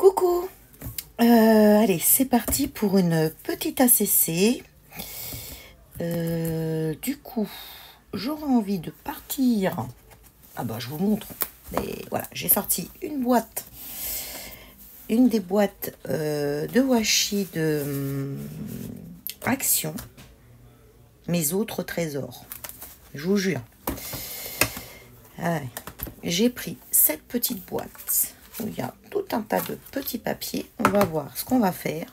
Coucou, allez, c'est parti pour une petite ACC. Du coup, j'aurais envie de partir. Ah bah, je vous montre. Mais voilà, j'ai sorti une boîte. Une des boîtes de washi de Action. Mes autres trésors. Je vous jure. J'ai pris cette petite boîte où il y a tout un tas de petits papiers. On va voir ce qu'on va faire.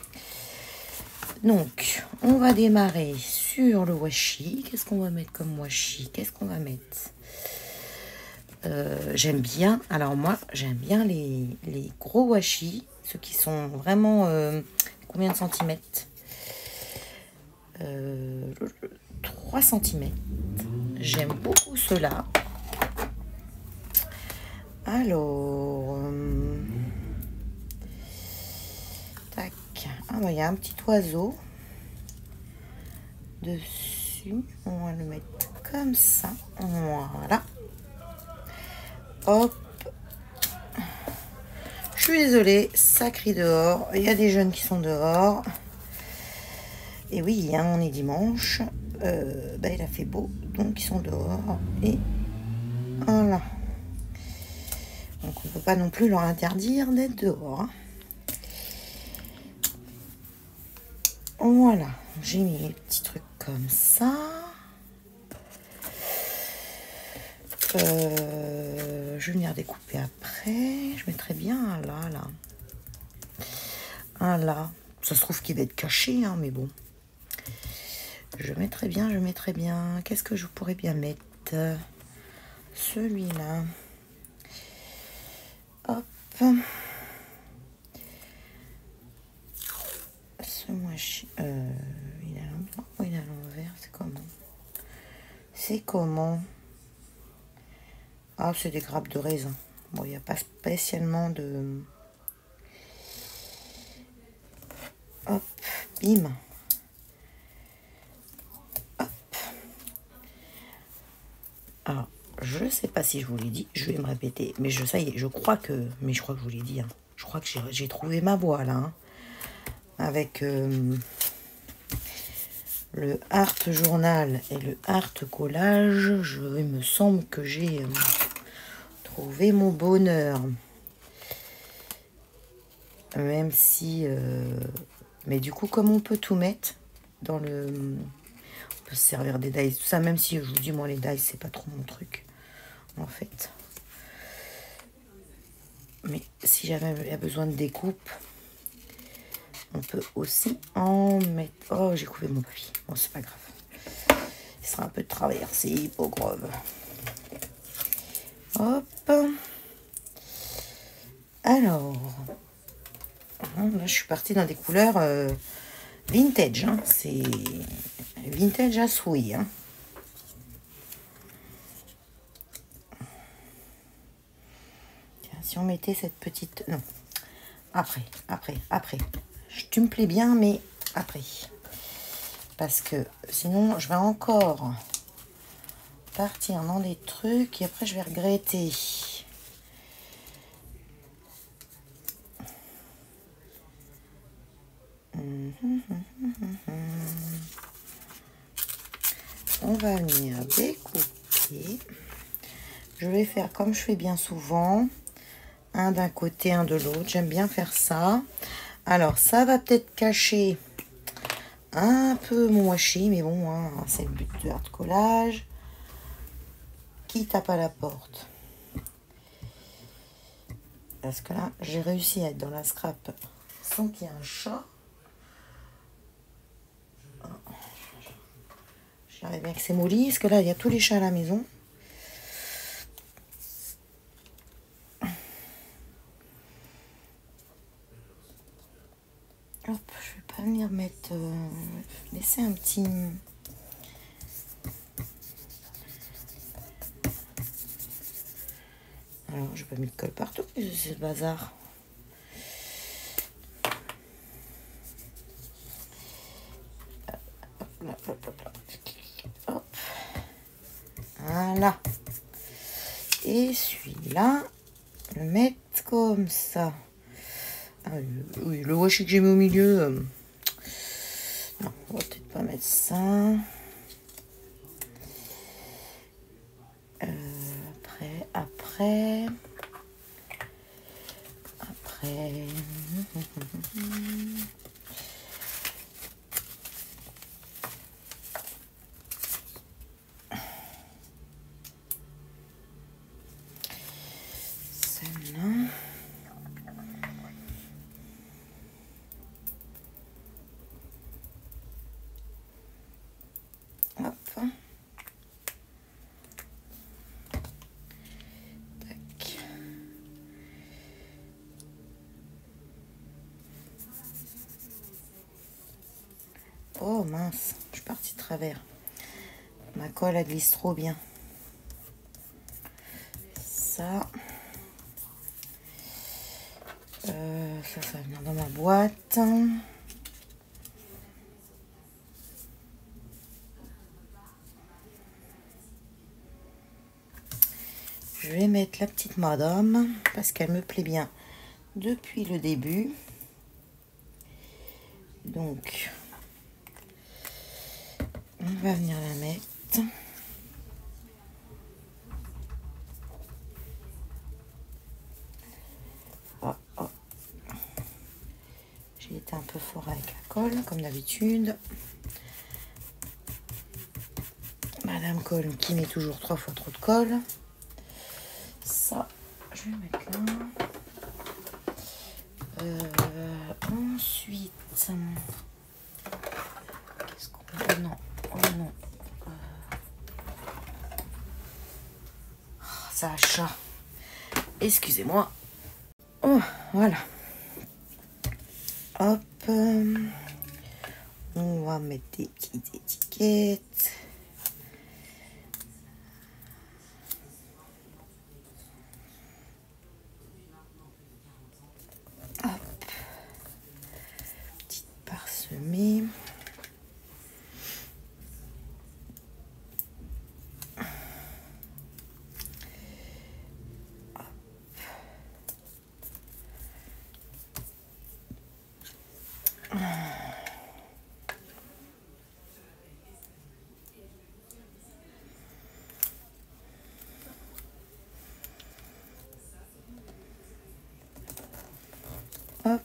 Donc, on va démarrer sur le washi. Qu'est-ce qu'on va mettre comme washi? Qu'est-ce qu'on va mettre? J'aime bien, alors moi, j'aime bien les gros washi, ceux qui sont vraiment, combien de centimètres? 3 centimètres. J'aime beaucoup ceux-là. Alors, tac. Ah bah, il y a un petit oiseau dessus. On va le mettre comme ça. Voilà. Hop. Je suis désolée, ça crie dehors. Il y a des jeunes qui sont dehors. Et oui, hein, on est dimanche. Il a fait beau, donc ils sont dehors. Et voilà. Donc on ne peut pas non plus leur interdire d'être dehors. Hein. Voilà, j'ai mis les petits trucs comme ça. Je vais venir découper après. Je mettrai bien un là. Un là. Ça se trouve qu'il va être caché, hein, mais bon. Je mettrai bien. Qu'est-ce que je pourrais bien mettre? Celui-là. Hop. Ce washi. Il est à l'endroit ou il est à l'envers? C'est comment? Ah, c'est des grappes de raisin. Bon, il n'y a pas spécialement de... Hop, bim. Hop. Alors, je ne sais pas si je vous l'ai dit, je vais me répéter, mais ça y est, je crois que je vous l'ai dit. Hein. Je crois que j'ai trouvé ma voie là. Hein, avec le art journal et le art collage, il me semble que j'ai trouvé mon bonheur. Même si... mais du coup, comme on peut tout mettre dans le... On peut se servir des dies, tout ça, même si je vous dis, moi, les dies, c'est pas trop mon truc, en fait. Mais si jamais il y a besoin de découpe, on peut aussi en mettre... Oh, j'ai coupé mon papier. Bon, c'est pas grave. Il sera un peu de traversé, pas grave. Hop. Alors... Là, je suis partie dans des couleurs vintage. Hein. C'est vintage à souhait. Hein. Tiens, si on mettait cette petite... Non. Après. Tu me plais bien, mais après. Parce que sinon, je vais encore partir dans des trucs et après, je vais regretter. On va venir découper. Je vais faire comme je fais bien souvent. Un d'un côté, un de l'autre. J'aime bien faire ça. Alors, ça va peut-être cacher un peu mon washi. Mais bon, hein, c'est le but de art collage. Qui tape à la porte? Parce que là, j'ai réussi à être dans la scrap sans qu'il y ait un chat. J'arrive bien que c'est molli, parce que là, il y a tous les chats à la maison. Hop, je vais pas venir mettre... laisser un petit... Alors, je vais pas mettre de colle partout, c'est le bazar. Hop. Voilà. Et celui-là, le mettre comme ça. Ah, oui, le washi que j'ai mis au milieu. Non, on va peut-être pas mettre ça. Après. Celle-là. Hop. Tac. Oh mince, je suis partie de travers. Ma colle, elle glisse trop bien. Ça. Ça va venir dans ma boîte. Je vais mettre la petite madame parce qu'elle me plaît bien depuis le début. Donc, on va venir la mettre. Oh, oh. J'ai été un peu fort avec la colle, comme d'habitude. Madame Colle qui met toujours 3 fois trop de colle. Ça, je vais mettre là. Ensuite, qu'est-ce qu'on peut... Non, oh non. Ça chat. Excusez-moi. Oh, voilà. Hop. On va mettre des petites étiquettes. Hop. Petite parsemée. Hop.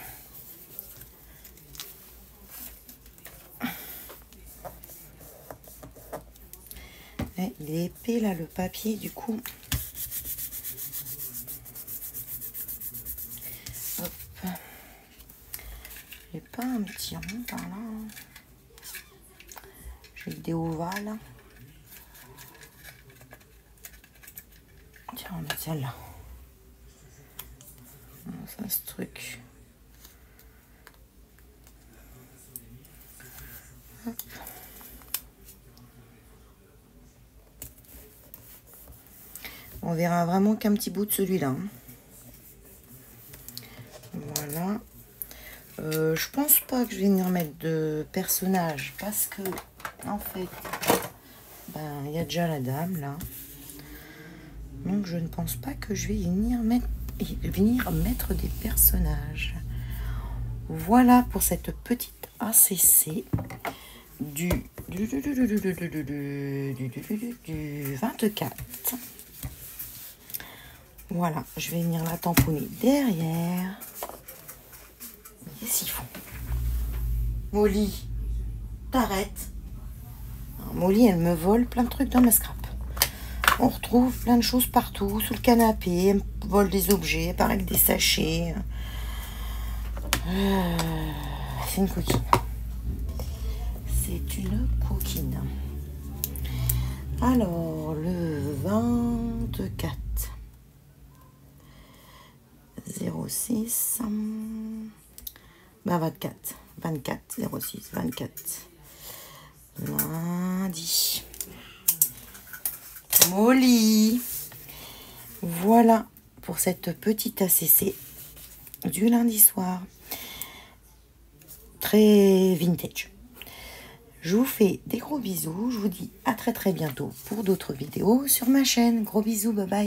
Et il est épais là le papier du coup. Hop. J'ai pas un petit rond par là. J'ai des ovales. Tiens, on va mettre celle-là. Ça, ce truc. Hop. On verra vraiment qu'un petit bout de celui-là. Voilà. Je pense pas que je vais venir mettre de personnage parce que en fait, ben il y a déjà la dame là. Donc je ne pense pas que je vais venir mettre des personnages. Voilà pour cette petite ACC du 24. Voilà, je vais venir la tamponner derrière. Qu'est-ce qu'ils font? Molly, t'arrêtes. Molly, elle me vole plein de trucs dans ma scrap. On retrouve plein de choses partout, sous le canapé. Elle me vole des objets, elle part avec des sachets. C'est une coquine. C'est une coquine. Alors, le 24. 06. Ben 24. 06, 24. Lundi. Molly. Voilà pour cette petite ACC du lundi soir. Très vintage. Je vous fais des gros bisous. Je vous dis à très bientôt pour d'autres vidéos sur ma chaîne. Gros bisous, bye bye.